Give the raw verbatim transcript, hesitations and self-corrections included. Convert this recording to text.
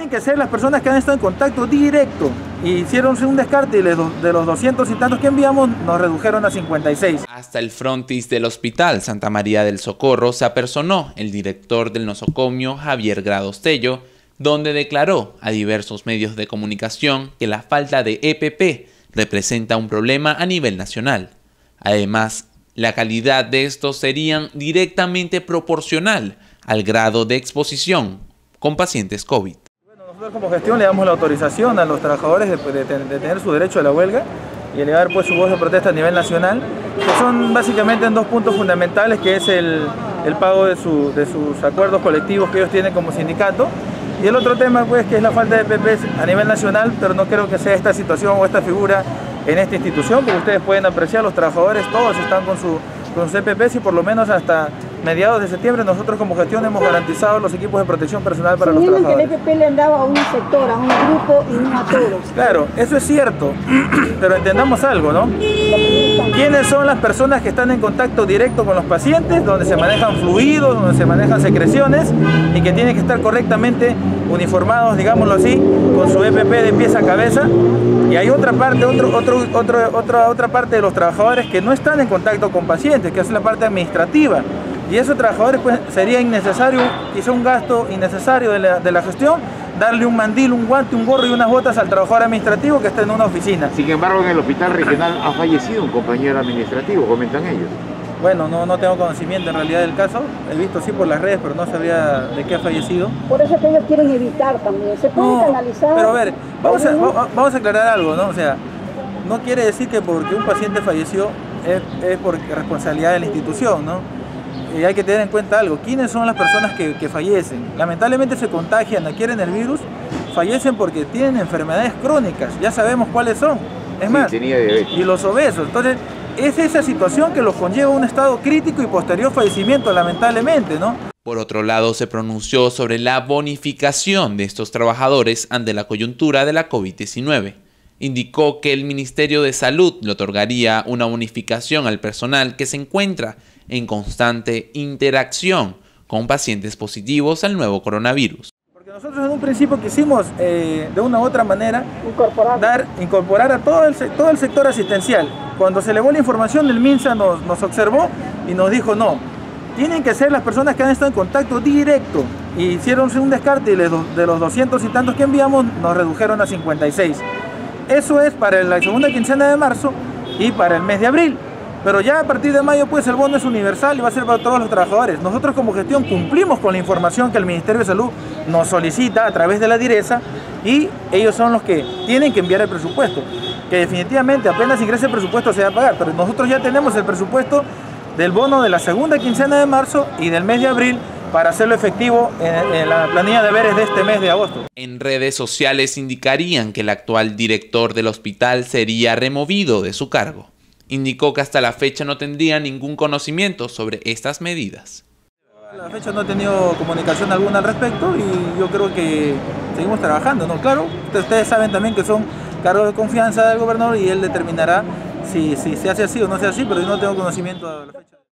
Tienen que ser las personas que han estado en contacto directo. Y hicieron un descarte y de los doscientos y tantos que enviamos nos redujeron a cincuenta y seis. Hasta el frontis del Hospital Santa María del Socorro se apersonó el director del nosocomio, Javier Gradostello, donde declaró a diversos medios de comunicación que la falta de E P P representa un problema a nivel nacional. Además, la calidad de estos serían directamente proporcional al grado de exposición con pacientes COVID. Bueno, nosotros como gestión le damos la autorización a los trabajadores de, de, de tener su derecho a la huelga y elevar pues su voz de protesta a nivel nacional, que son básicamente en dos puntos fundamentales, que es el, el pago de, su, de sus acuerdos colectivos que ellos tienen como sindicato. Y el otro tema, pues, que es la falta de E P P a nivel nacional, pero no creo que sea esta situación o esta figura en esta institución, porque ustedes pueden apreciar, los trabajadores todos están con, su, con sus E P P y por lo menos hasta mediados de septiembre nosotros como gestión hemos garantizado los equipos de protección personal para los trabajadores. Que el E P P le han dado a un sector, a un grupo y no a todos. Claro, eso es cierto, pero entendamos algo, ¿no? ¿Quiénes son las personas que están en contacto directo con los pacientes, donde se manejan fluidos, donde se manejan secreciones y que tienen que estar correctamente uniformados, digámoslo así, con su E P P de pies a cabeza? Y hay otra parte, otro, otro, otro, otra, otra parte de los trabajadores que no están en contacto con pacientes, que es la parte administrativa. Y esos trabajadores, pues, sería innecesario, quizá un gasto innecesario de la, de la gestión, darle un mandil, un guante, un gorro y unas botas al trabajador administrativo que está en una oficina. Sin embargo, en el hospital regional ha fallecido un compañero administrativo, comentan ellos. Bueno, no, no tengo conocimiento en realidad del caso, he visto sí por las redes, pero no sabía de qué ha fallecido. Por eso es que ellos quieren evitar también, se puede no, canalizar. Pero a ver, vamos a, vamos a aclarar algo, ¿no? O sea, no quiere decir que porque un paciente falleció es, es por responsabilidad de la institución, ¿no? Y hay que tener en cuenta algo, ¿quiénes son las personas que, que fallecen? Lamentablemente se contagian, adquieren el virus, fallecen porque tienen enfermedades crónicas, ya sabemos cuáles son. Es sí, más, tenía diabetes. Y los obesos. Entonces, es esa situación que los conlleva a un estado crítico y posterior fallecimiento, lamentablemente, ¿no? Por otro lado, se pronunció sobre la bonificación de estos trabajadores ante la coyuntura de la COVID diecinueve. Indicó que el Ministerio de Salud le otorgaría una bonificación al personal que se encuentra en constante interacción con pacientes positivos al nuevo coronavirus. Porque nosotros en un principio quisimos, eh, de una u otra manera, incorporar, dar, incorporar a todo el, todo el sector asistencial. Cuando se elevó la información, el MINSA nos, nos observó y nos dijo no, tienen que ser las personas que han estado en contacto directo. Y hicieron un descarte y de los doscientos y tantos que enviamos nos redujeron a cincuenta y seis. Eso es para la segunda quincena de marzo y para el mes de abril. Pero ya a partir de mayo pues el bono es universal y va a ser para todos los trabajadores. Nosotros como gestión cumplimos con la información que el Ministerio de Salud nos solicita a través de la DIRESA y ellos son los que tienen que enviar el presupuesto. Que definitivamente apenas ingrese el presupuesto se va a pagar, pero nosotros ya tenemos el presupuesto del bono de la segunda quincena de marzo y del mes de abril para hacerlo efectivo en, en la planilla de deberes de este mes de agosto. En redes sociales indicarían que el actual director del hospital sería removido de su cargo. Indicó que hasta la fecha no tendría ningún conocimiento sobre estas medidas. A la fecha no he tenido comunicación alguna al respecto y yo creo que seguimos trabajando, ¿no? Claro, ustedes saben también que son cargos de confianza del gobernador y él determinará si, si se hace así o no se hace así, pero yo no tengo conocimiento a la fecha.